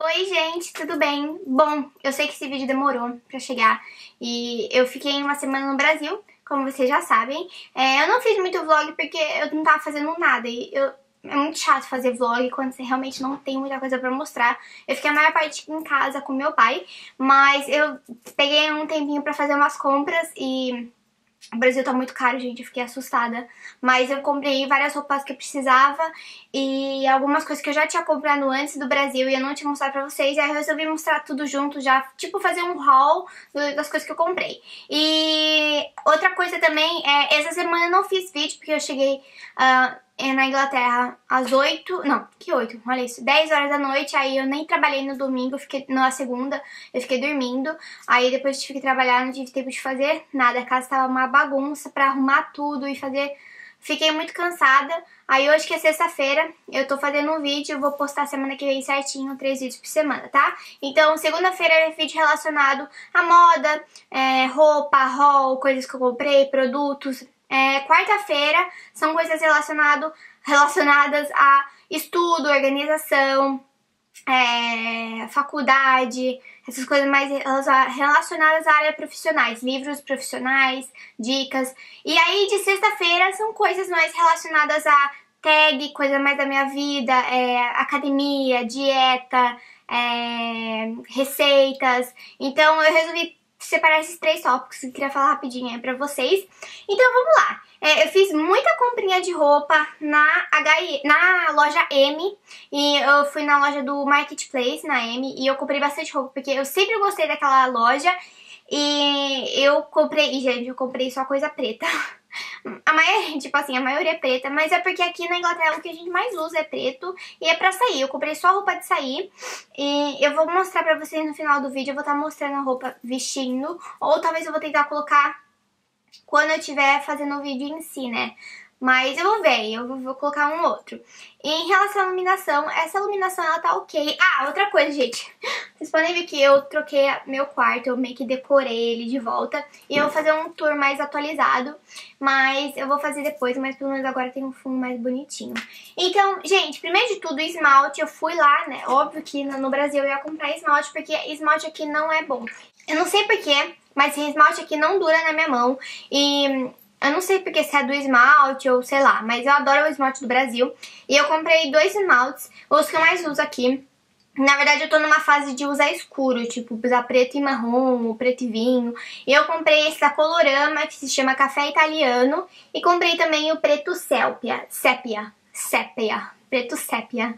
Oi gente, tudo bem? Bom, eu sei que esse vídeo demorou pra chegar e eu fiquei uma semana no Brasil, como vocês já sabem. Eu não fiz muito vlog porque eu não tava fazendo nada é muito chato fazer vlog quando você realmente não tem muita coisa pra mostrar. Eu fiquei a maior parte em casa com meu pai, mas eu peguei um tempinho pra fazer umas compras e o Brasil tá muito caro, gente, eu fiquei assustada. Mas eu comprei várias roupas que eu precisava e algumas coisas que eu já tinha comprado antes do Brasil e eu não tinha mostrado pra vocês. E aí eu resolvi mostrar tudo junto já, tipo fazer um haul das coisas que eu comprei. E outra coisa também, essa semana eu não fiz vídeo porque eu cheguei na Inglaterra às 8, não, que 8, olha isso, 10 horas da noite, aí eu nem trabalhei no domingo, na segunda, eu fiquei dormindo, aí depois tive que trabalhar, não tive tempo de fazer nada, a casa tava uma bagunça pra arrumar tudo e fazer, fiquei muito cansada, aí hoje que é sexta-feira, eu tô fazendo um vídeo, eu vou postar semana que vem certinho, 3 vídeos por semana, tá? Então, segunda-feira é vídeo relacionado à moda, roupa, haul, coisas que eu comprei, produtos. Quarta-feira são coisas relacionadas a estudo, organização, faculdade, essas coisas mais relacionadas à área profissionais, livros profissionais, dicas. E aí de sexta-feira são coisas mais relacionadas a tag, coisa mais da minha vida, academia, dieta, receitas. Então eu resolvi separar esses 3 tópicos que eu queria falar rapidinho aí pra vocês. Então vamos lá. Eu fiz muita comprinha de roupa na loja M e eu fui na loja do Marketplace, na M, e eu comprei bastante roupa porque eu sempre gostei daquela loja e eu comprei, gente, eu comprei só coisa preta. A maioria é preta, mas é porque aqui na Inglaterra o que a gente mais usa é preto e é pra sair. Eu comprei só roupa de sair e eu vou mostrar pra vocês no final do vídeo. Eu vou estar mostrando a roupa vestindo, ou talvez eu vou tentar colocar quando eu estiver fazendo o vídeo em si, né? Mas eu vou ver, eu vou colocar um outro. E em relação à iluminação, essa iluminação ela tá ok. Ah, outra coisa, gente. Vocês podem ver que eu troquei meu quarto, eu meio que decorei ele de volta. E eu vou fazer um tour mais atualizado, mas eu vou fazer depois, mas pelo menos agora tem um fundo mais bonitinho. Então, gente, primeiro de tudo, esmalte, eu fui lá, né? Óbvio que no Brasil eu ia comprar esmalte, porque esmalte aqui não é bom. Eu não sei porquê, mas esse esmalte aqui não dura na minha mão. E eu não sei porque se é do esmalte ou sei lá, mas eu adoro o esmalte do Brasil. E eu comprei 2 esmaltes, os que eu mais uso aqui. Na verdade eu tô numa fase de usar escuro, tipo usar preto e marrom, ou preto e vinho. E eu comprei esse da Colorama, que se chama Café Italiano. E comprei também o preto sépia, preto sépia.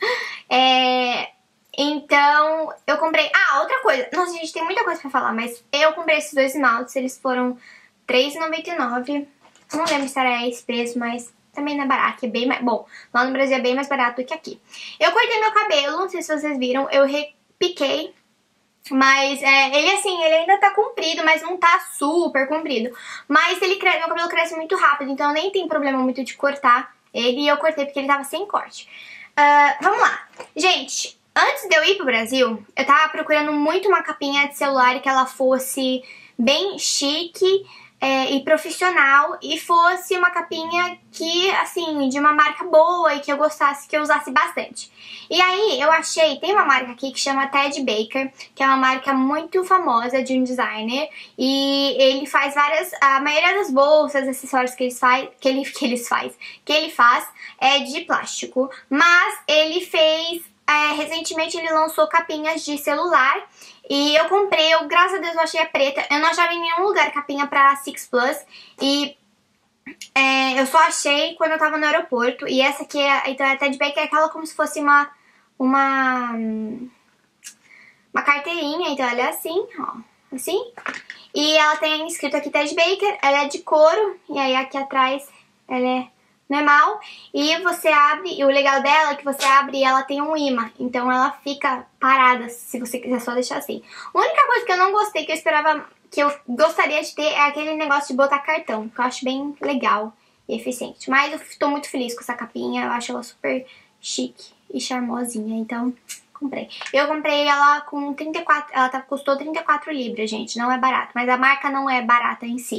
Então, eu comprei... Ah, outra coisa. Nossa, gente, tem muita coisa pra falar, mas eu comprei esses 2 esmaltes, eles foram R$3,99. Não lembro se era esse preço, mas também não é barato, é bem mais... Bom, lá no Brasil é bem mais barato do que aqui. Eu cortei meu cabelo, não sei se vocês viram, eu repiquei, mas ele ainda tá comprido, mas não tá super comprido. Mas meu cabelo cresce muito rápido, então nem tem problema muito de cortar ele, e eu cortei porque ele tava sem corte. Vamos lá. Gente, antes de eu ir pro Brasil, eu tava procurando muito uma capinha de celular que ela fosse bem chique e profissional e fosse uma capinha que, assim, de uma marca boa e que eu gostasse, que eu usasse bastante. E aí eu achei, tem uma marca aqui que chama Ted Baker, que é uma marca muito famosa de um designer e ele faz a maioria das bolsas, acessórios que ele faz é de plástico, mas ele fez recentemente ele lançou capinhas de celular e eu comprei, graças a Deus eu achei a preta. Eu não achava em nenhum lugar capinha pra Six Plus e eu só achei quando eu tava no aeroporto. E essa aqui, então a Ted Baker é aquela como se fosse uma carteirinha, então ela é assim, ó, assim. E ela tem escrito aqui Ted Baker, ela é de couro e aí aqui atrás ela é normal, e você abre, e o legal dela é que você abre e ela tem um imã, então ela fica parada se você quiser só deixar assim. A única coisa que eu não gostei, que eu gostaria de ter, é aquele negócio de botar cartão, que eu acho bem legal e eficiente. Mas eu tô muito feliz com essa capinha, eu acho ela super chique e charmosinha, então comprei. Eu comprei ela com 34, custou 34 libras, gente, não é barato, mas a marca não é barata em si.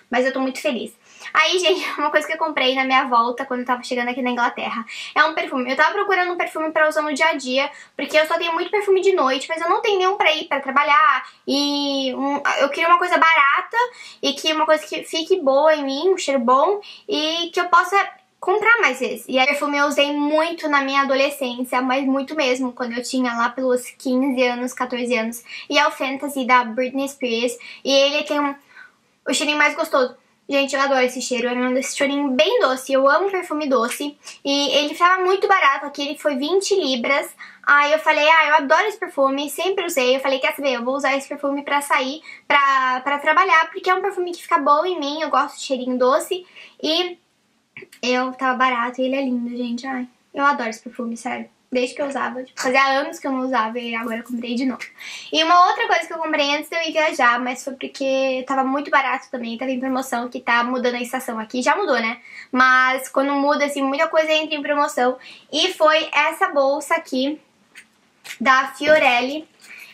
mas eu tô muito feliz. Aí, gente, uma coisa que eu comprei na minha volta quando eu tava chegando aqui na Inglaterra é um perfume. Eu tava procurando um perfume pra usar no dia a dia, porque eu só tenho muito perfume de noite, mas eu não tenho nenhum pra ir pra trabalhar. E eu queria uma coisa barata e que uma coisa que fique boa em mim, um cheiro bom e que eu possa comprar mais vezes. E a perfume eu usei muito na minha adolescência, mas muito mesmo, quando eu tinha lá pelos 15 anos, 14 anos. E é o Fantasy da Britney Spears. E ele tem o cheirinho mais gostoso. Gente, eu adoro esse cheiro, é um cheirinho bem doce, eu amo perfume doce. E ele tava muito barato aqui, ele foi 20 libras. Aí eu falei, eu adoro esse perfume, sempre usei. Eu falei, quer saber, eu vou usar esse perfume pra sair, pra trabalhar, porque é um perfume que fica bom em mim, eu gosto de cheirinho doce. E tava barato e ele é lindo, gente. Ai, eu adoro esse perfume, sério. Desde que eu usava, tipo, fazia anos que eu não usava e agora eu comprei de novo. E uma outra coisa que eu comprei antes de eu ir viajar, mas foi porque tava muito barato também, tava em promoção, que tá mudando a estação aqui. Já mudou, né? Mas quando muda, assim, muita coisa entra em promoção. E foi essa bolsa aqui, da Fiorelli.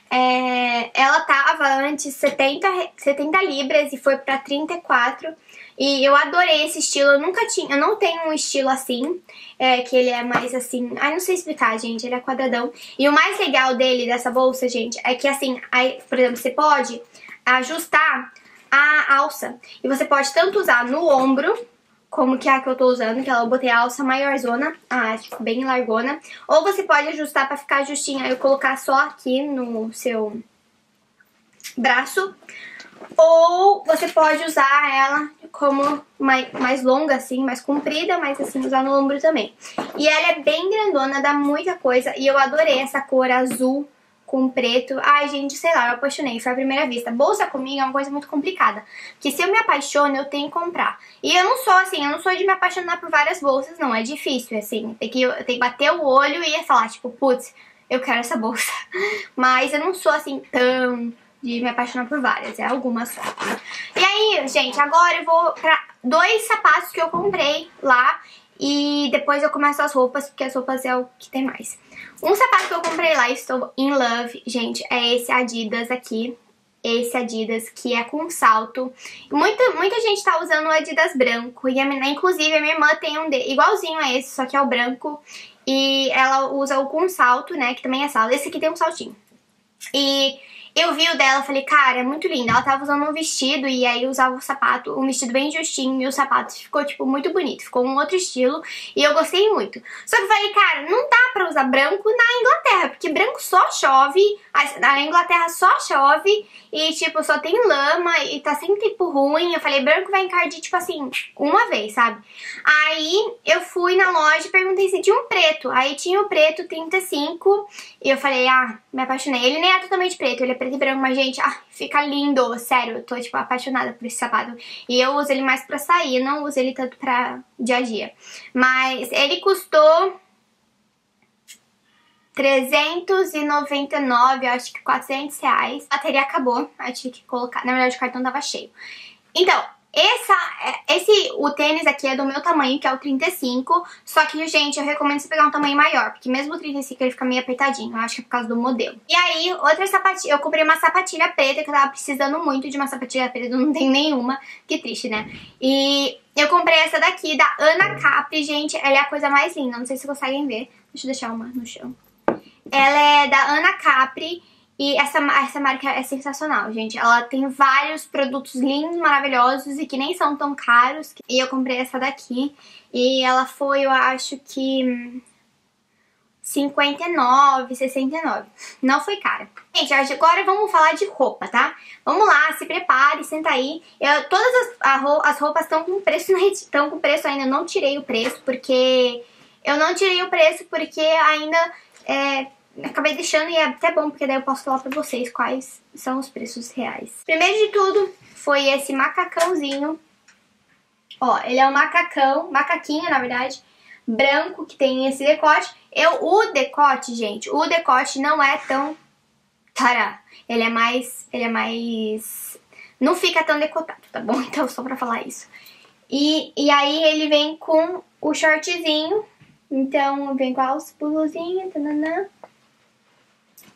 Ela tava antes 70 libras e foi pra 34. E eu adorei esse estilo, eu não tenho um estilo assim, que ele é mais assim, não sei explicar, gente, ele é quadradão. E o mais legal dele, dessa bolsa, gente, é que assim, por exemplo, você pode ajustar a alça. E você pode tanto usar no ombro, como que é a que eu tô usando, que eu botei a alça maiorzona, tipo, bem largona. Ou você pode ajustar pra ficar justinha, eu colocar só aqui no seu braço. Ou você pode usar ela como mais longa, assim, mais comprida, mas assim, usar no ombro também. E ela é bem grandona, dá muita coisa. E eu adorei essa cor azul com preto. Ai, gente, sei lá, eu apaixonei, foi a primeira vista. Bolsa comigo é uma coisa muito complicada, porque se eu me apaixono, eu tenho que comprar. E eu não sou assim, eu não sou de me apaixonar por várias bolsas, não, é difícil, assim. Tem que bater o olho e falar, tipo, putz, eu quero essa bolsa. Mas eu não sou assim tão de me apaixonar por várias, é algumas só. E aí, gente, agora eu vou pra 2 sapatos que eu comprei lá e depois eu começo as roupas, porque as roupas é o que tem mais. Um sapato que eu comprei lá e estou in love, gente, é esse Adidas aqui. Esse Adidas, que é com salto. Muita gente tá usando o Adidas branco. E inclusive a minha irmã tem um igualzinho a esse, só que é o branco. E ela usa o com salto, né, que também é salto. Esse aqui tem um saltinho. E eu vi o dela, falei, cara, é muito lindo. Ela tava usando um vestido e aí usava o sapato, um vestido bem justinho e o sapato ficou, tipo, muito bonito. Ficou um outro estilo e eu gostei muito. Só que eu falei, cara, não dá pra usar branco na Inglaterra, porque branco só chove, na Inglaterra só chove e, tipo, só tem lama e tá sempre tempo ruim. Eu falei, branco vai encardir, tipo assim, uma vez, sabe? Aí eu fui na loja e perguntei se tinha um preto. Aí tinha o preto 35 e eu falei, me apaixonei. Ele nem é totalmente preto, ele é preto e branco, mas, gente, fica lindo, sério, eu tô, tipo, apaixonada por esse sapato. E eu uso ele mais pra sair, eu não uso ele tanto pra dia a dia. Mas ele custou 399, acho que 400 reais. A bateria acabou, aí tive que colocar, na verdade o cartão tava cheio. Então, o tênis aqui é do meu tamanho, que é o 35, só que, gente, eu recomendo você pegar um tamanho maior, porque mesmo o 35 ele fica meio apertadinho, eu acho que é por causa do modelo. E aí, outra sapatilha, eu comprei uma sapatilha preta, que eu tava precisando muito de uma sapatilha preta, não tem nenhuma, que triste, né? E eu comprei essa daqui, da Ana Capri, gente, ela é a coisa mais linda, não sei se vocês conseguem ver, deixa eu deixar uma no chão. Ela é da Ana Capri. E essa marca é sensacional, gente. Ela tem vários produtos lindos, maravilhosos e que nem são tão caros. E eu comprei essa daqui. E ela foi, eu acho que 59, 69. Não foi cara. Gente, agora vamos falar de roupa, tá? Vamos lá, se prepare, senta aí. Todas as roupas estão com preço, estão com preço ainda. Eu não tirei o preço porque... ainda... acabei deixando e é até bom, porque daí eu posso falar pra vocês quais são os preços reais. Primeiro de tudo, foi esse macacãozinho. Ó, ele é um macaquinho, na verdade, branco, que tem esse decote. O decote, gente, o decote não é tão... Ele é mais... não fica tão decotado, tá bom? Então, só pra falar isso. E aí, ele vem com o shortzinho. Então, vem com as blusinhas, tananã.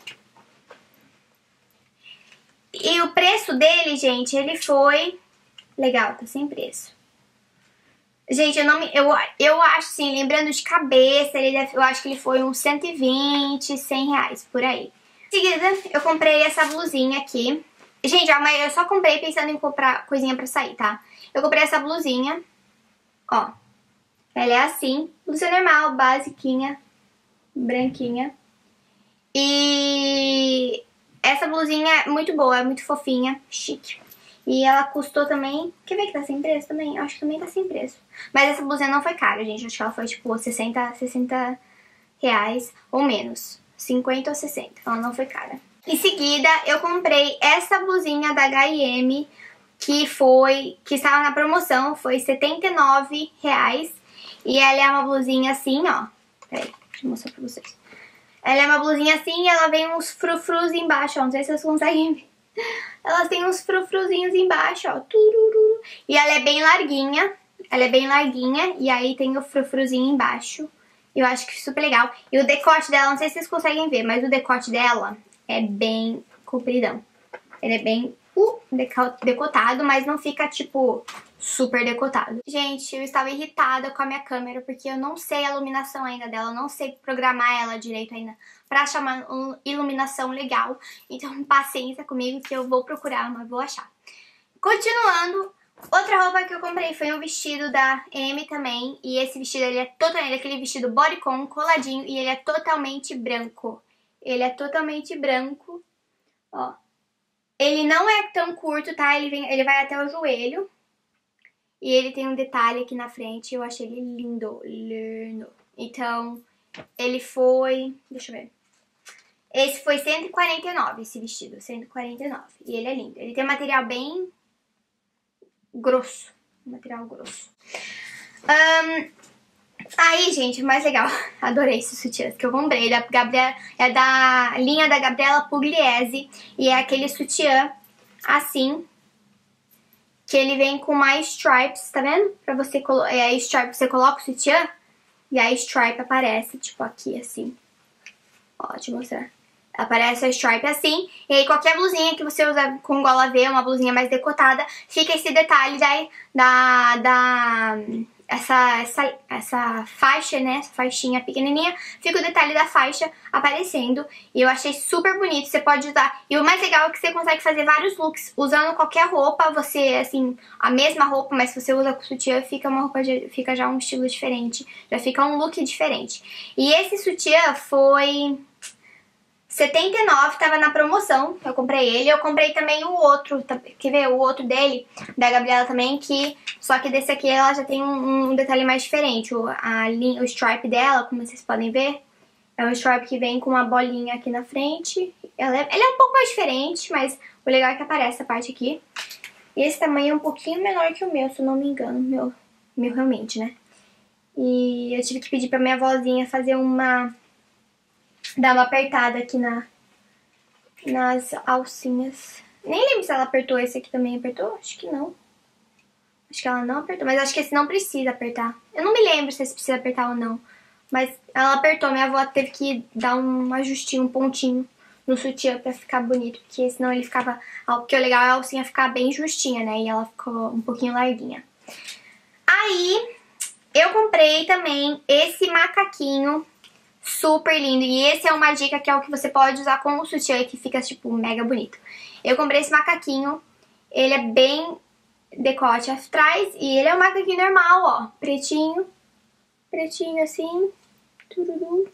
E o preço dele, gente, ele foi Legal, tá sem preço. Gente, eu acho assim, lembrando de cabeça, eu acho que ele foi uns 120, 100 reais, por aí. Em seguida, eu comprei essa blusinha aqui. Gente, eu só comprei pensando em comprar coisinha pra sair, tá? Eu comprei essa blusinha, ó. Ela é assim, blusinha normal, basiquinha, branquinha. E essa blusinha é muito boa, é muito fofinha, chique. E ela custou também... Quer ver que tá sem preço também? Acho que também tá sem preço. Mas essa blusinha não foi cara, gente. Acho que ela foi, tipo, 60 reais ou menos. 50 ou 60. Ela não foi cara. Em seguida, eu comprei essa blusinha da H&M, que estava na promoção. Foi 79 reais. E ela é uma blusinha assim, ó. Peraí, deixa eu mostrar pra vocês. Ela é uma blusinha assim e ela vem uns frufrus embaixo, ó. Não sei se vocês conseguem ver. Ela tem uns frufruzinhos embaixo, ó. Turururu. E ela é bem larguinha. Ela é bem larguinha. E aí tem o frufruzinho embaixo. Eu acho que é super legal. E o decote dela, não sei se vocês conseguem ver, mas o decote dela é bem compridão. Ele é bem decotado, mas não fica, tipo, super decotado. Gente, eu estava irritada com a minha câmera, porque eu não sei a iluminação ainda dela, eu não sei programar ela direito ainda pra achar uma iluminação legal. Então, paciência comigo que eu vou procurar, mas vou achar. Continuando, outra roupa que eu comprei foi um vestido da M também. E esse vestido, ele é aquele vestido bodycon, coladinho, e ele é totalmente branco. Ele é totalmente branco, ó. Ele não é tão curto, tá? Ele vai até o joelho. E ele tem um detalhe aqui na frente. Eu achei ele lindo, lindo. Então, ele foi... Deixa eu ver. Esse foi 149, esse vestido. 149. E ele é lindo. Ele tem um material bem grosso. Um material grosso. Aí, gente, o mais legal. Adorei esse sutiã que eu comprei. É da linha da Gabriela Pugliese. E é aquele sutiã assim, que ele vem com mais stripes, tá vendo? Pra você você coloca o sutiã e a stripe aparece, tipo, aqui, assim. Ó, deixa eu mostrar. Aparece a stripe assim, e aí qualquer blusinha que você usa com gola V, uma blusinha mais decotada, fica esse detalhe essa faixa, né, essa faixinha pequenininha, fica o detalhe da faixa aparecendo, e eu achei super bonito, você pode usar, e o mais legal é que você consegue fazer vários looks, usando qualquer roupa, você, assim, a mesma roupa, mas se você usa com sutiã, fica já um estilo diferente, já fica um look diferente. E esse sutiã foi... 79, tava na promoção, eu comprei ele. Eu comprei também o outro, quer ver? O outro dele, da Gabriela também, só que desse aqui ela já tem um detalhe mais diferente. O stripe dela, como vocês podem ver, é um stripe que vem com uma bolinha aqui na frente. Ele é um pouco mais diferente, mas o legal é que aparece essa parte aqui. E esse tamanho é um pouquinho menor que o meu, se eu não me engano, meu realmente, né? E eu tive que pedir pra minha avózinha fazer dar uma apertada aqui nas alcinhas. Nem lembro se ela apertou esse aqui também. Apertou? Acho que não. Acho que ela não apertou. Mas acho que esse não precisa apertar. Eu não me lembro se esse precisa apertar ou não. Mas ela apertou. Minha avó teve que dar um ajustinho, um pontinho no sutiã pra ficar bonito. Porque senão ele ficava... Porque o legal é a alcinha ficar bem justinha, né? E ela ficou um pouquinho larguinha. Aí, eu comprei também esse macaquinho super lindo. E esse é uma dica que é o que você pode usar com o sutiã que fica, tipo, mega bonito. Eu comprei esse macaquinho. Ele é bem decote atrás. E ele é um macaquinho normal, ó. Pretinho. Pretinho assim. Tururu.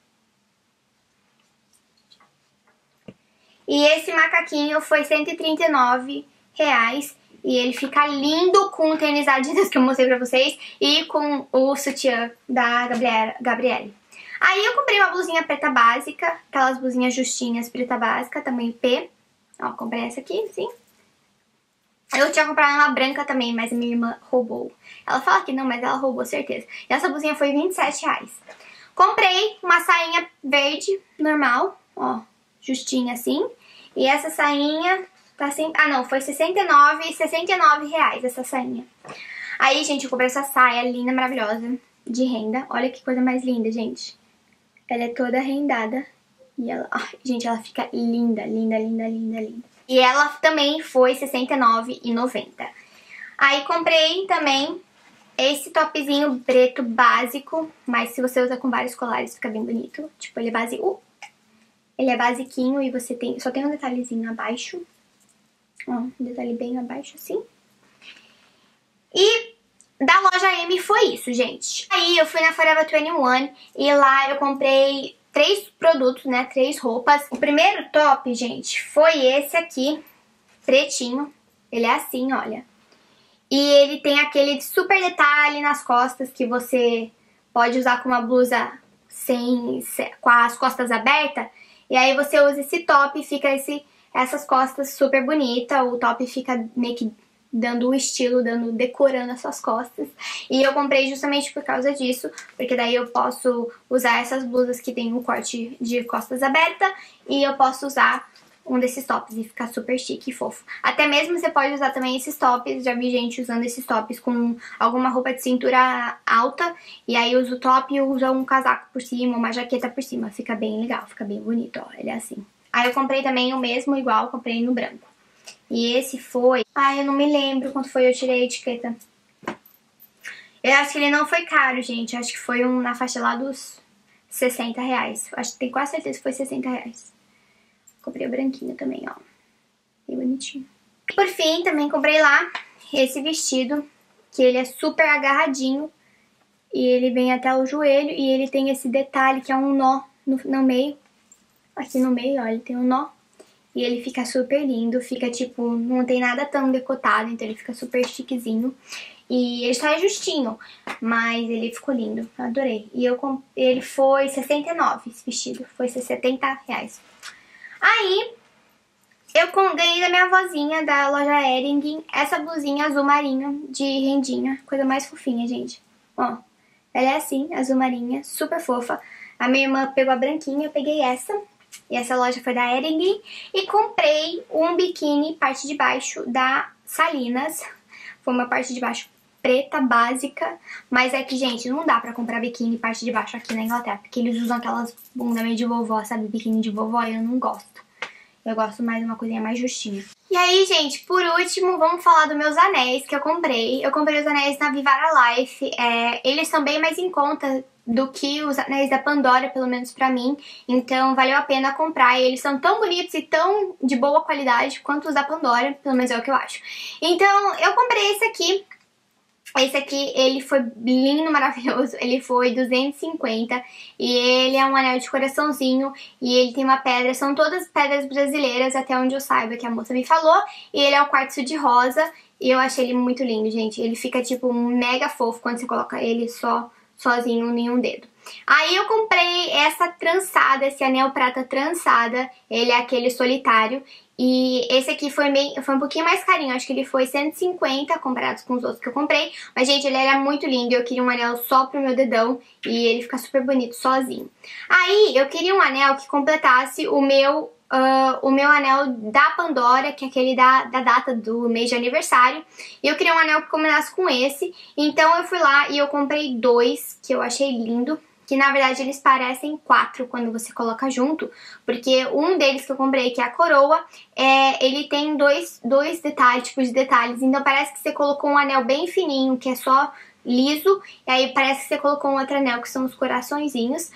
E esse macaquinho foi 139 reais. E ele fica lindo com o tênis Adidas que eu mostrei pra vocês. E com o sutiã da Gabriele. Aí eu comprei uma blusinha preta básica, aquelas blusinhas justinhas preta básica, tamanho P. Ó, comprei essa aqui, sim. Eu tinha comprado uma branca também, mas a minha irmã roubou. Ela fala que não, mas ela roubou, certeza. E essa blusinha foi 27 reais. Comprei uma sainha verde, normal, ó, justinha assim. E essa sainha tá assim... Ah, não, foi 69 reais essa sainha. Aí, gente, eu comprei essa saia linda, maravilhosa, de renda. Olha que coisa mais linda, gente. Ela é toda rendada. E ela... Ai, gente, ela fica linda, linda, linda, linda, linda. E ela também foi R$ 69,90. Aí comprei também esse topzinho preto básico, mas se você usa com vários colares fica bem bonito. Tipo, ele é básico. Ele é basiquinho e você tem, só tem um detalhezinho abaixo. Ó, um detalhe bem abaixo assim. E da loja M foi isso, gente. Aí eu fui na Forever 21 e lá eu comprei 3 produtos, né, 3 roupas. O primeiro top, gente, foi esse aqui, pretinho. Ele é assim, olha. E ele tem aquele super detalhe nas costas que você pode usar com uma blusa com as costas abertas. E aí você usa esse top e fica essas costas super bonitas. O top fica meio que dando o estilo, decorando as suas costas. E eu comprei justamente por causa disso, porque daí eu posso usar essas blusas que tem um corte de costas aberta e eu posso usar um desses tops e ficar super chique e fofo. Até mesmo você pode usar também esses tops, já vi gente usando esses tops com alguma roupa de cintura alta, e aí usa o top e usa um casaco por cima, uma jaqueta por cima, fica bem legal, fica bem bonito, ó, ele é assim. Aí eu comprei também o mesmo, igual, comprei no branco. E esse foi... Ai, eu não me lembro quanto foi, eu tirei a etiqueta. Eu acho que ele não foi caro, gente, eu acho que foi na faixa lá dos R$60. Eu acho que tenho quase certeza que foi R$60. Comprei o branquinho também, ó. Bem bonitinho. E por fim, também comprei lá esse vestido, que ele é super agarradinho. E ele vem até o joelho e ele tem esse detalhe que é um nó no meio. Aqui no meio, ó, ele tem um nó. E ele fica super lindo, fica tipo, não tem nada tão decotado, então ele fica super chiquezinho. E ele só é justinho, mas ele ficou lindo, eu adorei. E ele foi R$69, esse vestido, foi R$70. Aí, eu ganhei da minha avózinha, da loja Hering, essa blusinha azul marinho de rendinha. Coisa mais fofinha, gente. Ó, ela é assim, azul marinha, super fofa. A minha irmã pegou a branquinha, eu peguei essa. E essa loja foi da Hering. E comprei um biquíni, parte de baixo, da Salinas. Foi uma parte de baixo preta, básica. Mas é que, gente, não dá pra comprar biquíni parte de baixo aqui na Inglaterra. Porque eles usam aquelas bunda meio de vovó, sabe? Biquíni de vovó, e eu não gosto. Eu gosto mais de uma coisinha mais justinha. E aí, gente, por último, vamos falar dos meus anéis que eu comprei. Eu comprei os anéis na Vivara Life. Eles são bem mais em conta do que os anéis da Pandora, pelo menos pra mim. Então, valeu a pena comprar. E eles são tão bonitos e tão de boa qualidade quanto os da Pandora, pelo menos é o que eu acho. Então, eu comprei esse aqui. Esse aqui, ele foi lindo, maravilhoso, ele foi 250 e ele é um anel de coraçãozinho e ele tem uma pedra, são todas pedras brasileiras, até onde eu saiba que a moça me falou, e ele é um quartzo de rosa e eu achei ele muito lindo, gente, ele fica tipo mega fofo quando você coloca ele sozinho em um dedo. Aí eu comprei essa trançada, esse anel prata trançada, ele é aquele solitário. E esse aqui foi um pouquinho mais carinho, acho que ele foi 150 comparado com os outros que eu comprei. Mas, gente, ele era muito lindo, eu queria um anel só pro meu dedão e ele fica super bonito sozinho. Aí, eu queria um anel que completasse o meu anel da Pandora, que é aquele da data do mês de aniversário. E eu queria um anel que combinasse com esse, então eu fui lá e eu comprei 2, que eu achei lindo. Que na verdade eles parecem 4 quando você coloca junto, porque um deles que eu comprei, que é a coroa, ele tem dois tipos de detalhes, então parece que você colocou um anel bem fininho, que é só liso, e aí parece que você colocou um outro anel, que são os coraçõezinhos,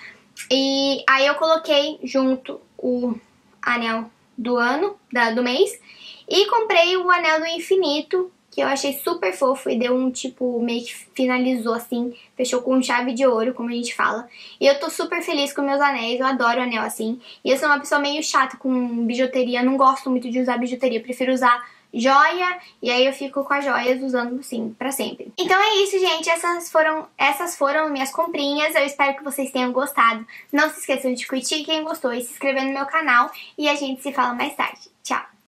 e aí eu coloquei junto o anel do ano, do mês, e comprei o anel do infinito, que eu achei super fofo e deu um tipo, meio que finalizou assim, fechou com chave de ouro, como a gente fala. E eu tô super feliz com meus anéis, eu adoro anel assim. E eu sou uma pessoa meio chata com bijuteria, não gosto muito de usar bijuteria, prefiro usar joia, e aí eu fico com as joias usando assim, pra sempre. Então é isso, gente, essas foram minhas comprinhas, eu espero que vocês tenham gostado. Não se esqueçam de curtir quem gostou e se inscrever no meu canal, e a gente se fala mais tarde. Tchau!